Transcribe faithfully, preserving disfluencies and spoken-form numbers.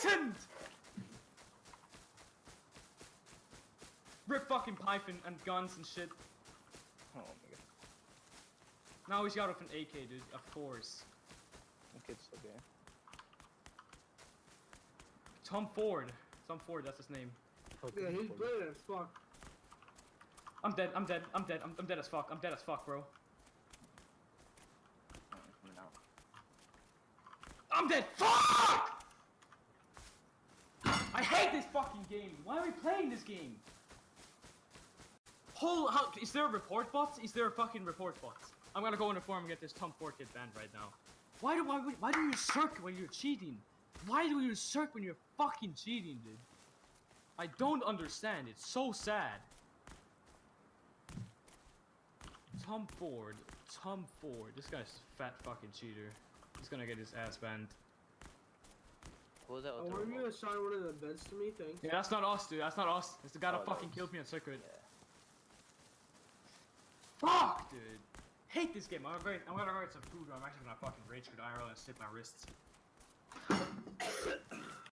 Python! Rip fucking Python and guns and shit. Oh my god. Now he's got off an A K, dude. Of course. Okay, it's okay. Tom Ford. Tom Ford, that's his name. Yeah, he's brilliant as fuck. I'm dead, I'm dead, I'm dead, I'm, I'm dead as fuck, I'm dead as fuck, bro. I'm coming out. I'm dead! Fuck! I hate this fucking game. Why are we playing this game? Whole, how, is there a report bot? Is there a fucking report bot? I'm gonna go in the forum and get this Tom Ford kid banned right now. Why do why, why do you circ when you're cheating? Why do you circ when you're fucking cheating, dude? I don't understand. It's so sad. Tom Ford. Tom Ford. This guy's a fat fucking cheater. He's gonna get his ass banned. What was that? Oh, were you gonna assign one of the beds to me? Thanks. Yeah, that's not us, dude. That's not us. It's the guy that Oh, fucking no. killed me on Circuit. Yeah. Fuck, dude. Hate this game. I'm, very, I'm gonna go get some food or I'm actually gonna fucking rage quit I R L and slip my wrists.